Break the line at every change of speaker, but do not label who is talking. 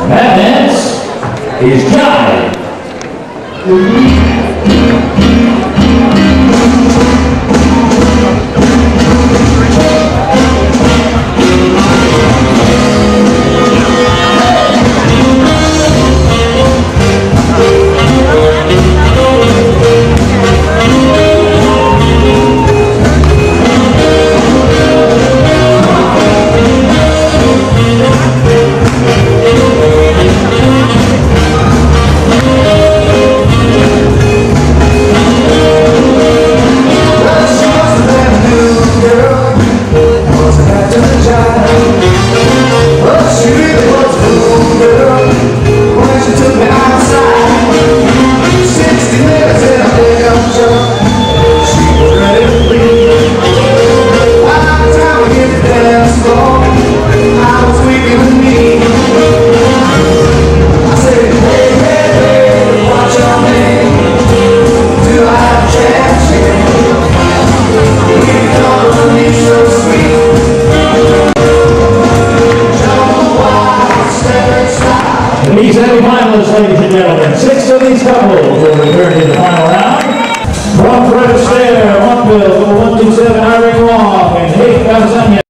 That dance is Jive. These semi-finalists, ladies and gentlemen, 6 of these couples will return to the final round. From Fred Astaire, Montville, 127 Irene Long, and 8,000.